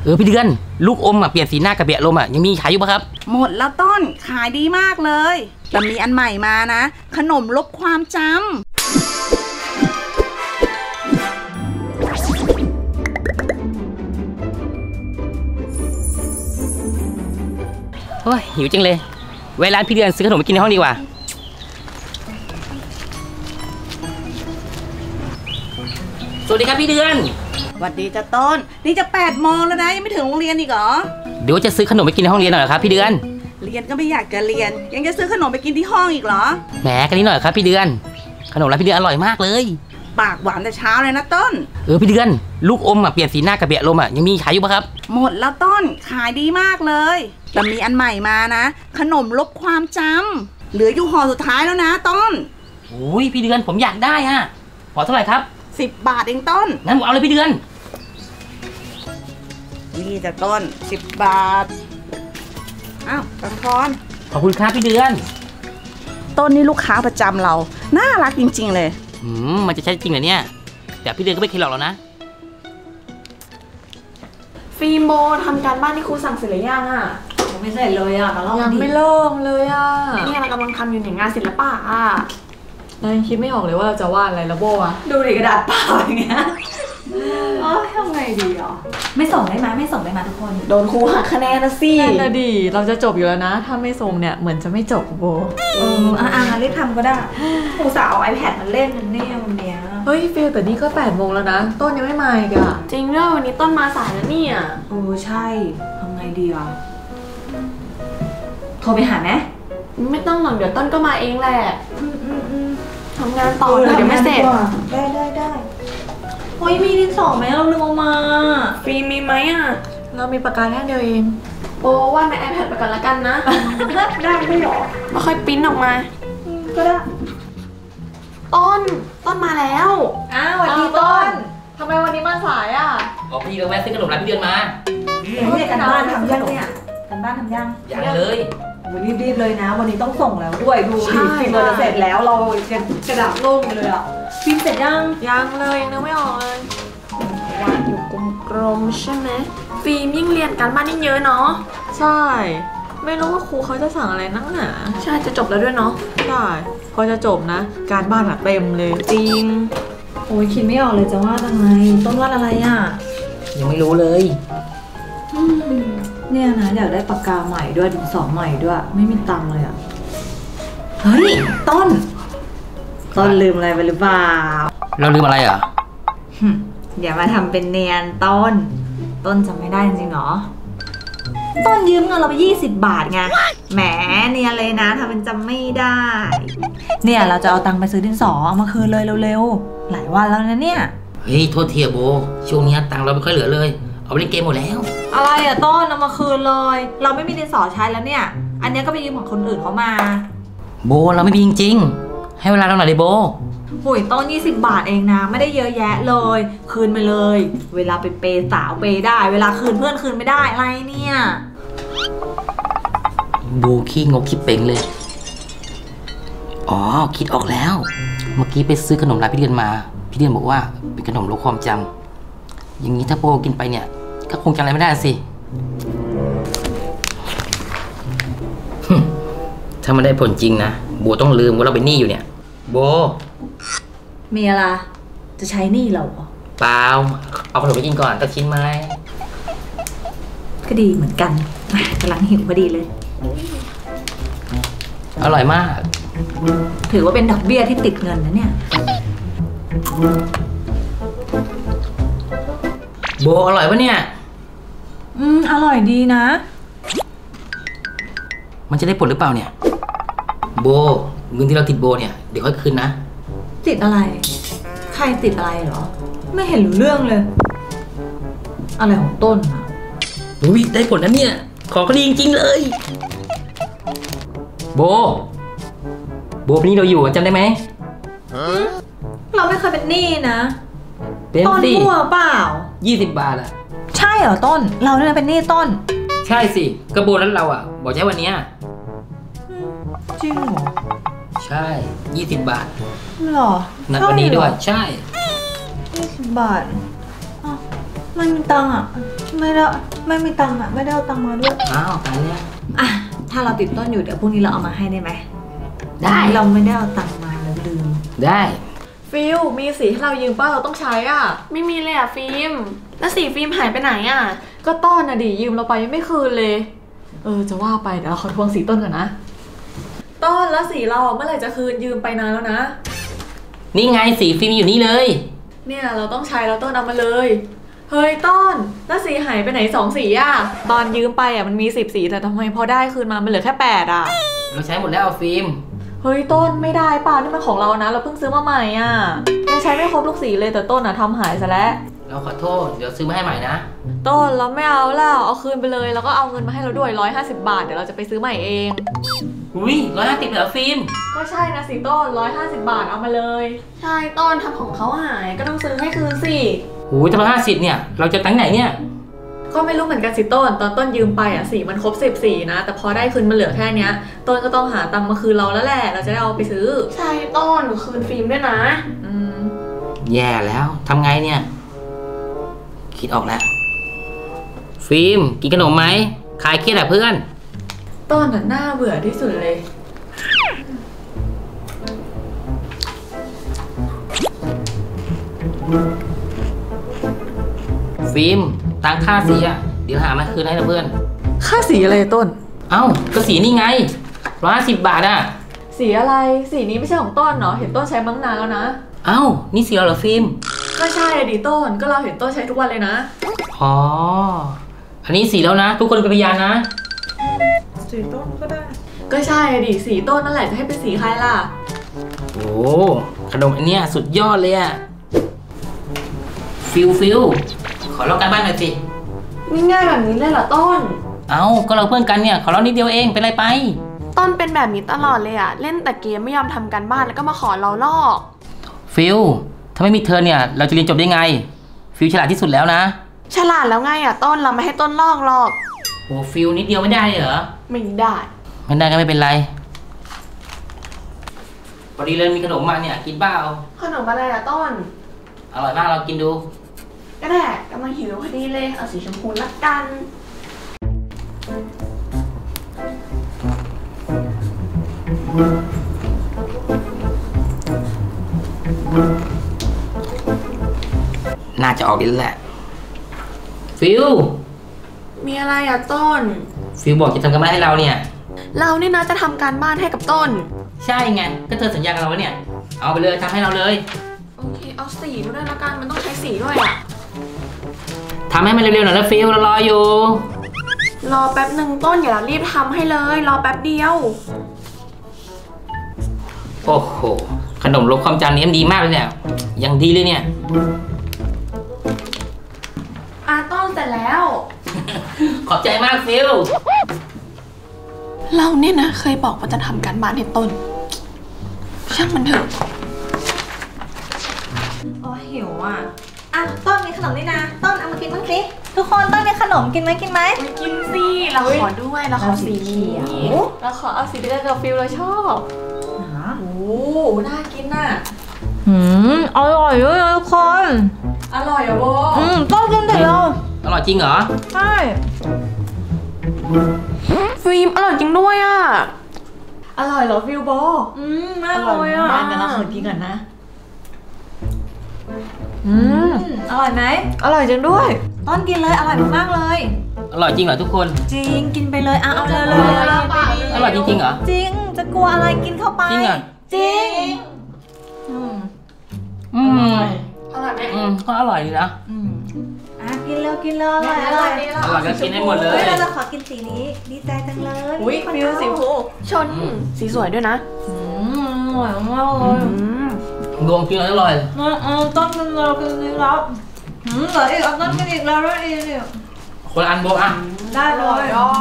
พี่เดือนลูกอมเปลี่ยนสีหน้ากระเบียดลมยังมีขายอยู่ปะครับหมดแล้วต้นขายดีมากเลยแต่มีอันใหม่มานะขนมลบความจำโอ้ยหิวจังเลยเวลาพี่เดือนซื้อขนมไปกินในห้องดีกว่าสวัสดีครับพี่เดือนสวัสดีจ้ะต้นนี่จะ8 โมงแล้วนะยังไม่ถึงโรงเรียนอีกเหรอเดี๋ยวจะซื้อขนมไปกินในห้องเรียนหน่อยครับพี่เดือนเรียนก็ไม่อยากจะเรียนยังจะซื้อขนมไปกินที่ห้องอีกเหรอแหมกันนิดหน่อยครับพี่เดือนขนมร้านพี่เดือนอร่อยมากเลยปากหวานแต่เช้าเลยนะต้นพี่เดือนลูกอมเปลี่ยนสีหน้ากระเบียดลมยังมีขายอยู่ปะครับหมดแล้วต้นขายดีมากเลยแต่มีอันใหม่มานะขนมลบความจำเหลืออยู่ห่อสุดท้ายแล้วนะต้นโอ้ยพี่เดือนผมอยากได้ห่อเท่าไหร่ครับ 10 บาทเองต้นงั้นผมเอาเลยพี่เดือนนี่จะต้น10 บาทอ้าวตังทอนขอบคุณครับพี่เดือนต้นนี่ลูกค้าประจำเราน่ารักจริงๆเลยมันจะใช่จริงเหรอเนี่ยแต่พี่เดือนก็ไม่เคยหลอกเรานะฟิล์มโบทำการบ้านที่ครูสั่งเสร็จหรือยังยังไม่เสร็จเลยยังไม่เริ่มเลยนี่เรากำลังทำอยู่ในงานศิลปะเรายังคิดไม่ออกเลยว่าเราจะวาดอะไรแล้วโบดูดิกระดาษเปล่าอย่างเงี้ยทำไงดีไม่ส่งได้ไหมไม่ส่งได้ไหมทุกคนโดนครูหักคะแนนนะสินั่นนะดิเราจะจบอยู่แล้วนะถ้าไม่ส่งเนี่ยเหมือนจะไม่จบโบรีบทำก็ได้ครูสาวเอา iPad มาเล่นนั่นเนี่ยวันเนี้ยเฮ้ยฟิลแต่นี่ก็8 โมงแล้วนะต้นยังไม่มาอีกจริงด้วยวันนี้ต้นมาสายแล้วเนี่ยใช่ทำไงดีโทรไปหาไหมไม่ต้องหรอกเดี๋ยวต้นก็มาเองแหละทำงานต่อเดี๋ยวไม่เสร็จได้โอ้ยมีดินสอไหมเราลืมเอามาฟรีมีไหมเรามีปากกาแค่เดียวเองโอ้วาดใน iPad ไปก่อนละกันนะได้ไม่หรอไม่ค่อยปริ้นออกมาก็ได้ต้นมาแล้วสวัสดีต้นทำไมวันนี้มาสายพี่เราแวะซื้อขนมร้านพี่เดือนมากันบ้านทำยังเนี่ยกันบ้านทำยังเลยวันนี้รีบเลยนะวันนี้ต้องส่งแล้วด้วยดูดิฟิล์มจะเสร็จแล้วเรากระดาษโล่งเลยฟิล์มเสร็จยังเลยยังนึกไม่ออกเลยวาดอยู่กลมๆใช่ไหมฟิล์มยิ่งเรียนการบ้านยิ่งเยอะเนาะใช่ไม่รู้ว่าครูเขาจะสั่งอะไรนักหนาใช่จะจบแล้วด้วยเนาะใช่พอจะจบนะการบ้านเต็มเลยจริงโอ้ยคิดไม่ออกเลยจะวาดอะไรต้นวาดอะไรยังไม่รู้เลยเนี่ยนะอยากได้ปากกาใหม่ด้วยดินสอใหม่ด้วยไม่มีตังค์เลยเฮ้ยต้นลืมอะไรไปหรือเปล่าเราลืมอะไรอย่ามาทำเป็นเนียนต้นจำไม่ได้จริงๆเหรอต้นยืมเงินเราไป20 บาทไงแหมเนียนเลยนะทำเป็นจำไม่ได้เนี่ยเราจะเอาตังค์ไปซื้อดินสอเอามาคืนเลยเร็วๆหลายวันแล้วนะเนี่ยเฮ้ยโทษทีโบช่วงนี้ตังค์เราไม่ค่อยเหลือเลยเอาไปเล่นเกมหมดแล้วอะไรต้นเอามาคืนเลยเราไม่มีดินสอใช้แล้วเนี่ยอันนี้ก็ไปยืมของคนอื่นเขามาโบเราไม่มีจริงๆให้เวลาเราหน่อยดิโบหุยต้น20 บาทเองนะไม่ได้เยอะแยะเลยคืนไปเลยเวลาไปเปย์สาวเปย์ได้เวลาคืนเพื่อนคืนไม่ได้อะไรเนี่ยโบขี้งกขี้เป่งเลยคิดออกแล้วเมื่อกี้ไปซื้อขนมร้านพี่เดือนมาพี่เดือนบอกว่าเป็นขนมลดความจำอย่างนี้ถ้าโบกินไปเนี่ยก็คงจำอะไรไม่ได้สิถ้ามันได้ผลจริงนะโบต้องลืมว่าเราเป็นหนี้อยู่เนี่ยโบมีอะไรจะใช้หนี้เราเปล่าเอาขนมไปกินก่อนตักชิ้นไหมก็ดีเหมือนกันกำลังหิวพอดีเลยอร่อยมากถือว่าเป็นดอกเบี้ยที่ติดเงินนะเนี่ยโบอร่อยปะเนี่ยอร่อยดีนะมันจะได้ผลหรือเปล่าเนี่ยโบเงินที่เราติดโบเนี่ยเดี๋ยวค่อยคืนนะติดอะไรใครติดอะไรเหรอไม่เห็นรู้เรื่องเลยอะไรของต้นได้ผลนะเนี่ยของก็ดีจริงๆเลยโบนี่เราอยู่จำได้ไหมเราไม่เคยเป็นหนี้นะต้นมั่วเปล่า 20 บาทใช่เหรอต้นเราเนี่ยเป็นหนี้ต้นใช่สิกระโบนั้นเราบอกใช้วันนี้จริงเหรอใช่20 บาทหรอนัดวันนี้ด้วยใช่ 20 บาทมันมีตังค์ไม่มีตังค์อะไม่ได้เอาตังค์มาด้วยอ้าวตายแล้วอ่ะถ้าเราติดต้นอยู่เดี๋ยวพรุ่งนี้เราเอามาให้ได้ไหมได้เราไม่ได้เอาตังค์มาเราลืมได้ฟิลมีสีให้เรายืมป้าเราต้องใช้อ่ะไม่มีเลยอ่ะฟิล์มแล้วสีฟิล์มหายไปไหนอ่ะก็ต้นนะดิยืมเราไปยังไม่คืนเลยจะว่าไปเดี๋ยวเราขอทวงสีต้นก่อนนะต้นแล้วสีเราเมื่อไหร่จะคืนยืมไปนานแล้วนะนี่ไงสีฟิล์มอยู่นี่เลยเนี่ยเราต้องใช้แล้วต้นเอามาเลยเฮ้ยต้นแล้วสีหายไปไหน2 สีอ่ะตอนยืมไปอ่ะมันมี10 สีแต่ทำไมพอได้คืนมามันเหลือแค่8อ่ะเราใช้หมดแล้วเอาฟิล์มเฮ้ยต้นไม่ได้ป่ะนี่มันของเรานะเราเพิ่งซื้อมาใหม่อ่ะยังใช้ไม่ครบทุกสีเลยแต่ต้นอ่ะทำหายซะแล้วเราขอโทษเดี๋ยวซื้อมาให้ใหม่นะต้นเราไม่เอาแล้วเอาคืนไปเลยแล้วก็เอาเงินมาให้เราด้วย150 บาทเดี๋ยวเราจะไปซื้อใหม่เองอุ้ย150เหรอฟิล์มก็ใช่นะสิต้น150 บาทเอามาเลยใช่ต้นทำของเขาหายก็ต้องซื้อให้คืนสิโอ้ยถ้า150เนี่ยเราจะตั้งไหนเนี่ยก็ไม่รู้เหมือนกันสิต้นตอนต้นยืมไปอ่ะสีมันครบ10 สีนะแต่พอได้คืนมันเหลือแค่เนี้ยต้นก็ต้องหาตังค์มาคืนเราแล้วแหละเราจะได้เอาไปซื้อใช่ต้นหนูคืนฟิล์มด้วยนะแย่แล้วทำไงเนี่ยคิดออกแล้วฟิล์มกินขนมไหมคลายเครียดอะเพื่อนต้นน่าเบื่อที่สุดเลยฟิล์มตังค่าสีอะเดี๋ยวหามาคืนให้นะเพื่อนค่าสีอะไรต้นเอ้าก็สีนี่ไง150 บาทอะสีอะไรสีนี้ไม่ใช่ของต้นเนาะเห็นต้นใช้มั้งนานแล้วนะเอ้านี่สีเหรอฟิล์มก็ใช่ดิต้นก็เราเห็นต้นใช้ทุกวันเลยนะอ๋ออันนี้สีแล้วนะทุกคนเป็นพยานนะสีต้นก็ได้ก็ใช่ดิสีต้นนั่นแหละจะให้เป็นสีใครล่ะโอ้ขนมอันเนี้ยสุดยอดเลยอะฟิลขอลอกการบ้านหน่อยสิง่ายๆแบบนี้เลยเหรอต้นเอ้าก็เราเพื่อนกันเนี่ยขอลอกนิดเดียวเองเป็นไรไปต้นเป็นแบบนี้ตลอดเลยอะเล่นแต่เกมไม่ยอมทำการบ้านแล้วก็มาขอเราลอกฟิลถ้าไม่มีเธอเนี่ยเราจะเรียนจบได้ไงฟิลฉลาดที่สุดแล้วนะฉลาดแล้วไงอะต้นเราไม่ให้ต้นลอกหรอกโอ้ฟิลนิดเดียวไม่ได้เหรอไม่ได้ไม่ได้ก็ไม่เป็นไรพอดีเลยมีขนมมาเนี่ยกินบ้าเอาขนมอะไรอะต้นอร่อยมากเรากินดูก็ได้กำลังหิวพอดีเลยเอาสีชมพูละกันน่าจะออกดีแล้วแหละฟิลมีอะไรอะต้นฟิลบอกจะทำกันบ้านให้เราเนี่ยเรานี่นะจะทำการบ้านให้กับต้นใช่ไงก็เธอสัญญากับเราไว้เนี่ยเอาไปเลยทำให้เราเลยโอเคเอาสีด้วยละกันมันต้องใช้สีด้วยอะทำให้มันเร็วๆหน่อยนะฟิลเรารออยู่รอแป๊บหนึ่งต้นอย่าเรารีบทำให้เลยรอแป๊บเดียวโอ้โหขนมลดความจำนี้มันดีมากเลยเนี่ยยังดีเลยเนี่ยต้นเสร็จแล้วขอบใจมากฟิลเราเนี่ยนะเคยบอกว่าจะทำการบ้านให้ต้นช่างมันเถอะโอ้หิวอ่ะต้นมีขนมนี่นะต้นเอามากินบ้างสิทุกคนต้นมีขนมกินไหมกินสิเราขอด้วยเราขอสีนี้เราขอเอาสีเดียวกับฟิลเราชอบโอ้น่ากินน่ะอร่อยด้วยทุกคนอร่อยอ่ะโบต้นกินเถอะอร่อยจริงเหรอใช่ฟิล์มอร่อยจริงด้วยอ่ะอร่อยเหรอฟิลโบอร่อยอ่ะเดี๋ยวเราขอกินก่อนนะอร่อยไหมอร่อยจริงด้วยต้นกินเลยอร่อยมากเลยอร่อยจริงเหรอทุกคนจริงกินไปเลยเอาเลยอร่อยจริงๆเหรอจริงจะกลัวอะไรกินเข้าไปจริงเหรอจริงอร่อยไหมก็อร่อยดีนะกินเลยอร่อยอร่อยก็กินให้หมดเลยเราขอกินสีนี้ดีใจจังเลยอุ้ยฟิวสีฟูชนสีสวยด้วยนะอร่อยมากเลยรวมกินอร่อยต้นมันเรากินนี้แล้วเหลืออีกต้นกินอีกแล้วด้วยอีกคนอันโบอ่ะได้เลย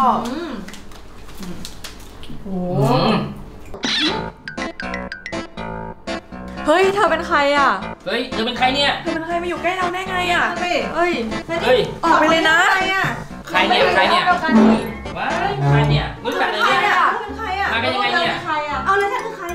เฮ้ยเธอเป็นใครอ่ะเฮ้ยเธอเป็นใครเนี่ยเธอเป็นใครมาอยู่ใกล้เราได้ไงอ่ะเฮ้ยออกไปเลยนะใครเนี่ยว้ายใครเนี่ยไม่รู้จักเลยเนี่ยเป็นใครอ่ะมากันยังไงเนี่ยเอาเลยฉันคือใคร